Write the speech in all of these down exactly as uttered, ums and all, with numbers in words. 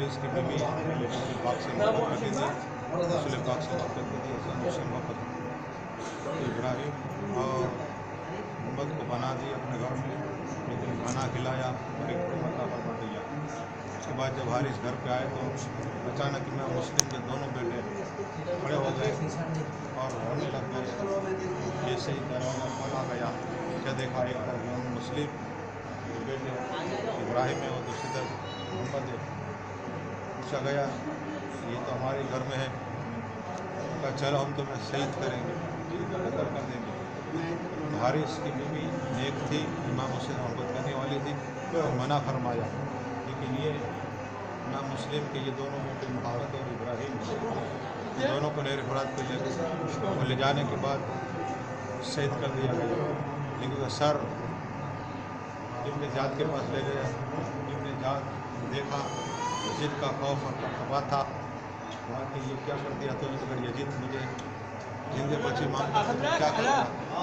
हारिस की बीवी रसूल पाक से मोहब्बत करती थी, रसूल पाक से मोहब्बत करती थी, हसन से मोहब्बत तो इब्राहिम और मोहम्मद को बना दिया अपने घर में, लेकिन खाना खिलाया और एक मता फरमा दिया। उसके बाद जब हारिस घर पे आए तो अचानक इमाम मुस्लिम के दोनों बेटे खड़े हो गए और रोने लग गए। जैसे ही दरवाज़ा खोला गया, क्या देखा, एक तरफ इमाम मुस्लिम के बेटे इब्राहिम है और दूसरी तरफ मोहम्मद है। पूछा गया, ये तो हमारे घर में है। कहा चलो हम तुम्हें शहीद करेंगे, कत्ल कर देंगे। हारिस की बीवी नेक थी, इमाम मुस्लिम मोहब्बत करने वाली थी, तो मना फरमाया। लेकिन ये इमाम मुस्लिम के ये दोनों बेटे मोहम्मद और इब्राहिम दोनों को नहर फुरात पे ले वो ले जाने के बाद शहीद कर दिया गया। लेकिन वो सर इब्न जाद के पास ले गया। इब्न जाद देखा यजीद का खौफ और खफा था, वहाँ कि ये क्या कर दिया, तो अगर यजीद मुझे जिंदे बची मांगता तो मैं क्या करूँगा।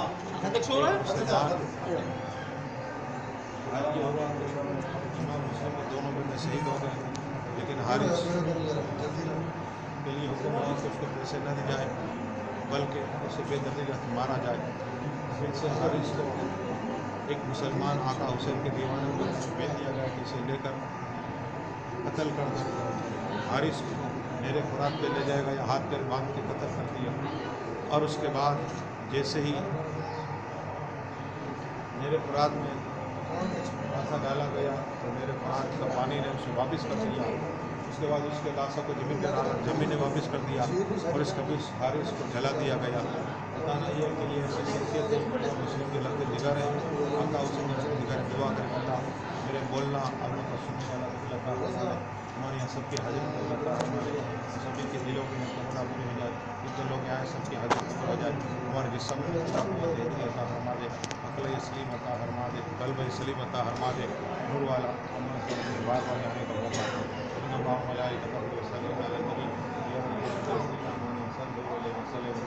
इमाम मुस्लिम के दोनों बेटे शहीद हो गए, लेकिन हारिस के लिए हुक्म हुआ कि उसको पैसे न दिए जाए, बल्कि उसे बेदर्दी मारा जाए। फिर से हारिस को एक मुसलमान आका हुसैन के दीवाने को भेज दिया गया कि इसे लेकर कत्ल कर दो। हारिस को मेरे फुरात पे ले जाएगा या हाथ पैर बांध के कत्ल कर दिया। और उसके बाद जैसे ही मेरे फुरात में ऐसा डाला गया तो मेरे फुरात का पानी ने उसे वापस कर दिया। उसके बाद उसके लाशों को जमीन पे डाला, जमीन ने वापस कर दिया और इस कभी हारिस को जला दिया गया। बताना ये कि ये ऐसी शख्सियत है मुस्लिम के लफ्ज़ जिगर है। आका हुसैन जिगर दुआ कर अल्लाह मेरे बोलना और उनका सुनने वाला लगा हमारे यहाँ सबकी हाजिर लगा, हमारे सभी के दिलों की मुकम्मल पूरी हो जाए। जितने लोग आए सबकी हाजिर पूरी हो जाए। हमारे जिस्म में अता फरमा दे, अकल सलीम अता फरमा दे, कल्ब सलीम अता फरमा दे, नूर वाला बार बार आने का मौका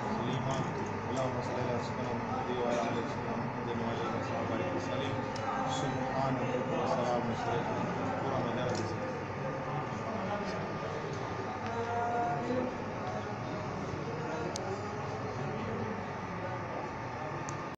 सलीमा